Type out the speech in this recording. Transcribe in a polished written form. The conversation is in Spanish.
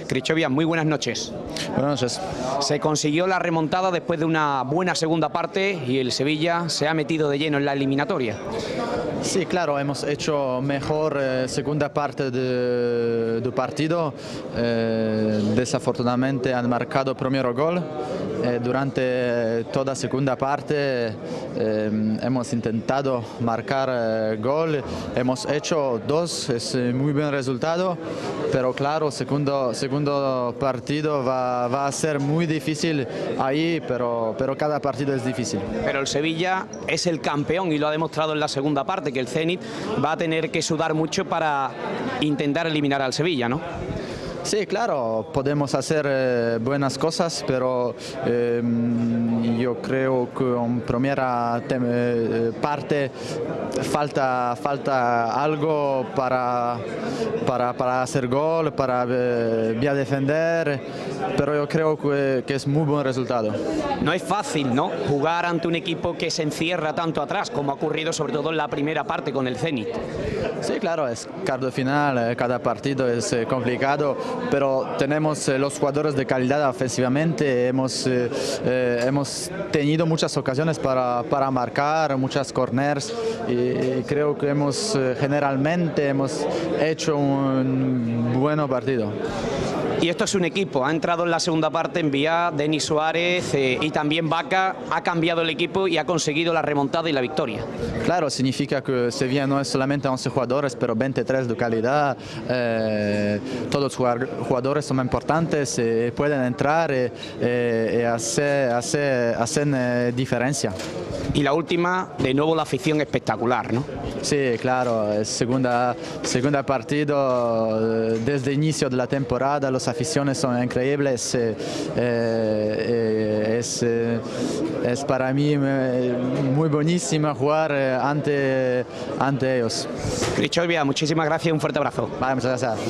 Krichovia, muy buenas noches. Buenas noches. Se consiguió la remontada después de una buena segunda parte y el Sevilla se ha metido de lleno en la eliminatoria. Sí, claro, hemos hecho mejor segunda parte del partido. Desafortunadamente han marcado primero gol. Durante toda segunda parte hemos intentado marcar gol. Hemos hecho dos, es muy buen resultado, pero claro, segundo partido va a ser muy difícil ahí, pero cada partido es difícil. Pero el Sevilla es el campeón y lo ha demostrado en la segunda parte, que el Zenit va a tener que sudar mucho para intentar eliminar al Sevilla, ¿no? Sí, claro, podemos hacer buenas cosas, pero yo creo que en primera parte falta algo para hacer gol, para bien defender, pero yo creo que es muy buen resultado. No es fácil, ¿no?, jugar ante un equipo que se encierra tanto atrás, como ha ocurrido sobre todo en la primera parte con el Zenit. Sí, claro, es cuarto de final, cada partido es complicado, pero tenemos los jugadores de calidad ofensivamente, hemos tenido muchas ocasiones para marcar, muchas corners, y creo que generalmente hemos hecho un buen partido. Y esto es un equipo, ha entrado en la segunda parte en Vía, Denis Suárez y también Vaca, ha cambiado el equipo y ha conseguido la remontada y la victoria. Claro, significa que Sevilla no es solamente 11 jugadores, pero 23 de calidad. Todos los jugadores son importantes, pueden entrar y hacen diferencia. Y la última, de nuevo la afición espectacular, ¿no? Sí, claro, es segunda partido desde el inicio de la temporada, las aficiones son increíbles, es para mí muy buenísimo jugar ante ellos. Krichovia, muchísimas gracias y un fuerte abrazo. Vale, muchas gracias.